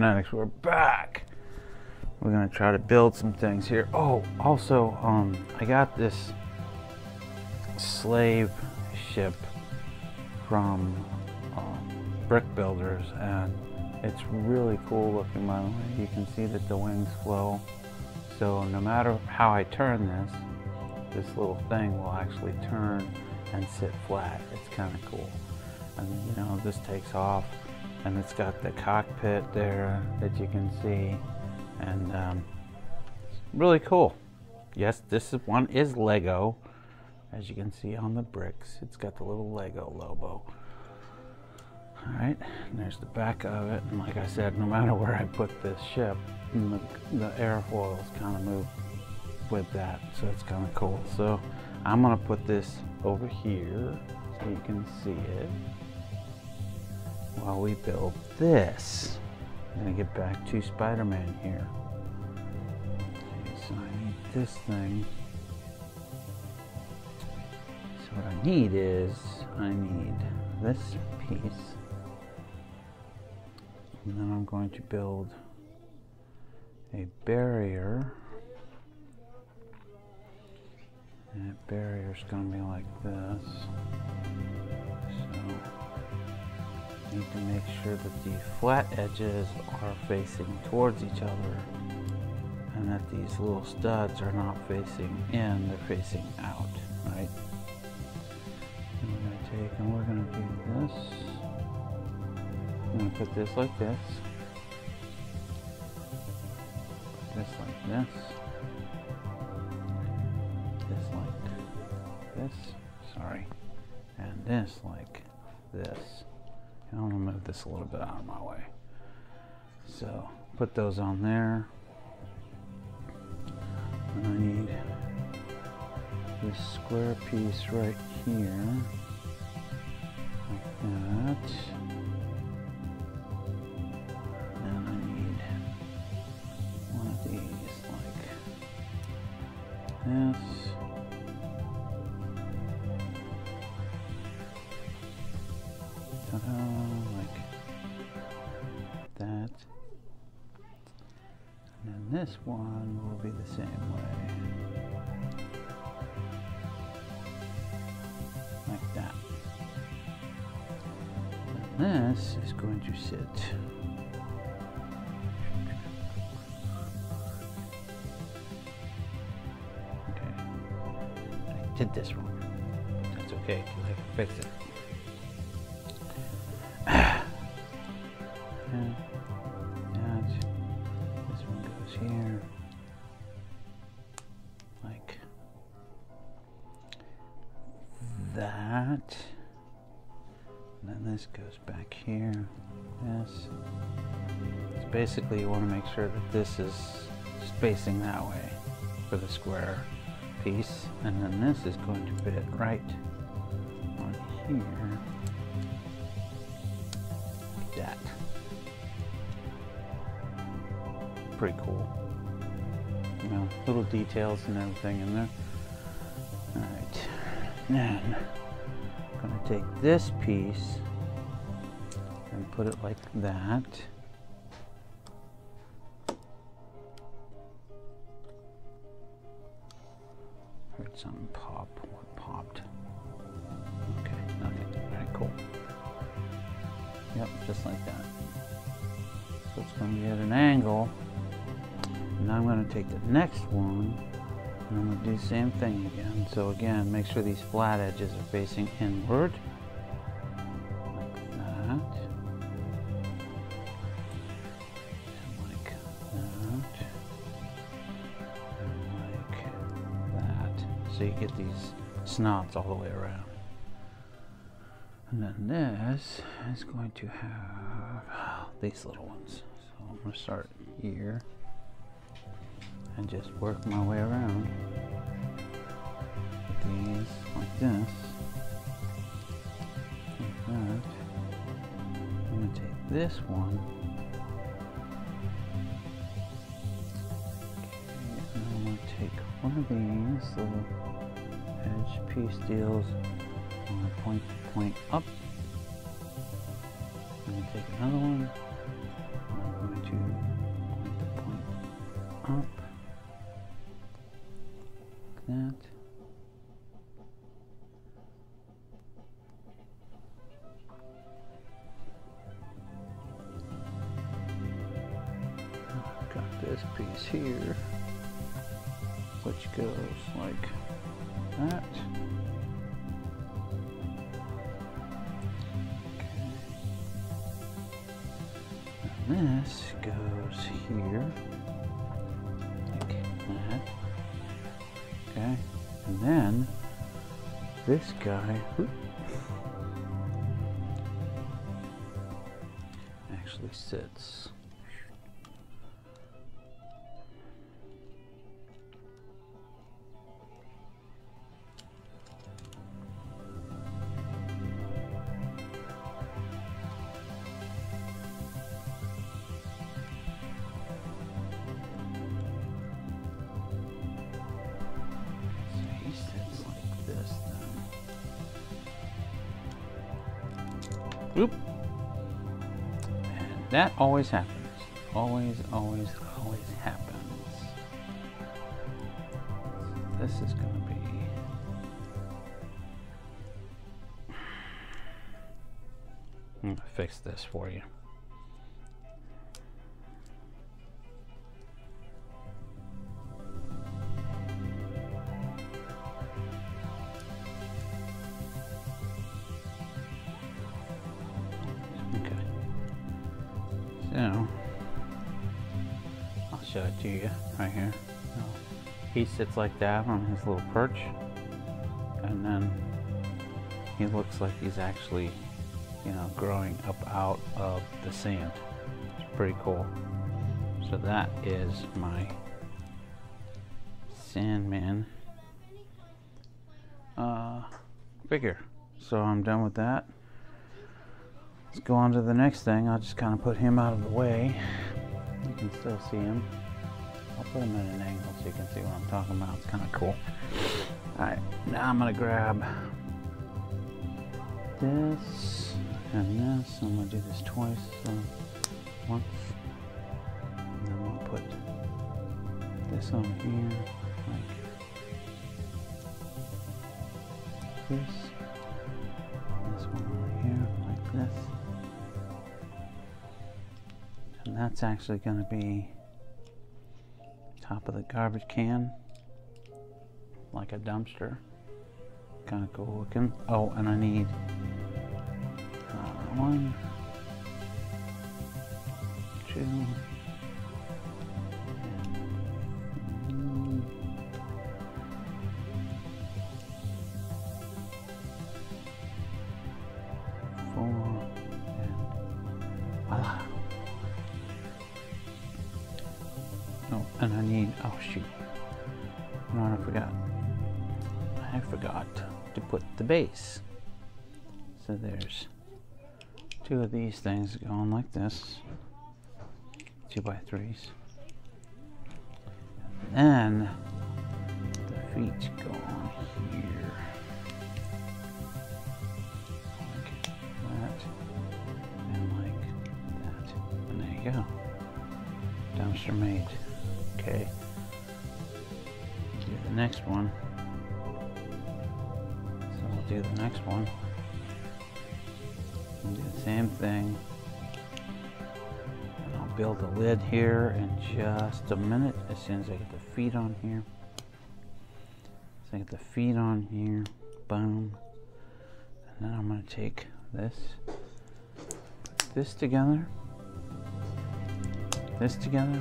Cybernetics, we're back. We're gonna try to build some things here. Oh, also, I got this slave ship from Brick Builders, and it's really cool looking, by the way. You can see that the wings flow. So no matter how I turn this little thing will actually turn and sit flat. It's kind of cool. And you know, this takes off, and it's got the cockpit there that you can see, and it's really cool. Yes, one is Lego, as you can see on the bricks. It's got the little Lego logo. All right, and there's the back of it, and like I said, no matter where I put this ship, the airfoils kind of move with that, so it's kind of cool. So I'm gonna put this over here so you can see it while we build this. I'm gonna get back to Spider-Man here. Okay, so I need this thing. So what I need is, I need this piece, and then I'm going to build a barrier. And that barrier is going to be like this. So need to make sure that the flat edges are facing towards each other, and that these little studs are not facing in, they're facing out, right? And we're going to take and we're going to do this. I'm going to put this like this. This like this. This like this. Sorry. And this like this. I'm going to move this a little bit out of my way. So put those on there. And I need this square piece right here. Like that. And I need one of these like this. Like that. And then this one will be the same way. Like that. And this is going to sit did this wrong. That's okay, because I can fix it. And that, this one goes here, like that. And then this goes back here, this. So basically you want to make sure that this is spacing that way for the square piece, and then this is going to fit right on here, like that. Pretty cool. You know, little details and everything in there. Alright, then I'm going to take this piece and put it like that. Heard something pop. What popped? Okay, nothing. Alright, cool. Yep, just like that. So it's going to be at an angle. And now I'm going to take the next one and I'm going to do the same thing again. So again, make sure these flat edges are facing inward. Like that. And like that. And like that. So you get these snots all the way around. And then this is going to have these little ones. So I'm going to start here and just work my way around with these like this, like that. I'm going to take this one, okay, and I'm going to take one of these little edge piece deals. I'm going to point the point up. I'm going to take another one. I'm going to up. That. I've got this piece here, which goes like that. And this goes here, like that. Okay, and then this guy actually sits. Oop. And that always happens. Always, always, always happens. This is going to be... I'm going to fix this for you. So, I'll show it to you right here. He sits like that on his little perch, and then he looks like he's actually, you know, growing up out of the sand. It's pretty cool. So that is my Sandman figure. So I'm done with that. Let's go on to the next thing. I'll just kind of put him out of the way. You can still see him. I'll put him at an angle so you can see what I'm talking about. It's kind of cool. Alright, now I'm going to grab this and this. I'm going to do this twice. So once. And then we'll put this on here like this. And this one on here like this. And that's actually going to be top of the garbage can, like a dumpster. Kind of cool looking. Oh, and I need 1, 2, and 4, and voila. Oh, and I need, oh shoot, no, I forgot to put the base. So there's 2 of these things going like this, 2x3s. And then the feet go on here, like that, and like that. And there you go. Dumpster made. Okay. Do the next one. So I'll do the next one. And do the same thing. And I'll build a lid here in just a minute as soon as I get the feet on here. So I get the feet on here. Boom. And then I'm going to take this, put this together, this together,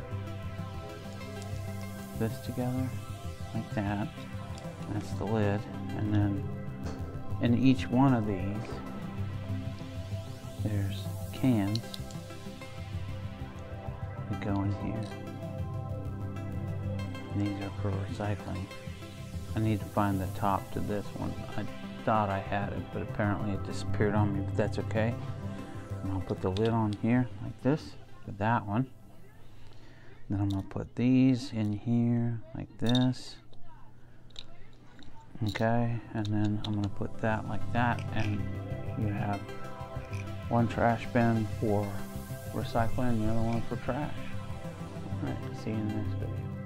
this together, like that. That's the lid. And then in each one of these, there's cans that go in here. And these are for recycling. I need to find the top to this one. I thought I had it, but apparently it disappeared on me, but that's okay. And I'll put the lid on here like this for that one. Then I'm going to put these in here like this. Okay, and then I'm going to put that like that, and you have one trash bin for recycling and the other one for trash. Alright, see you in the next video.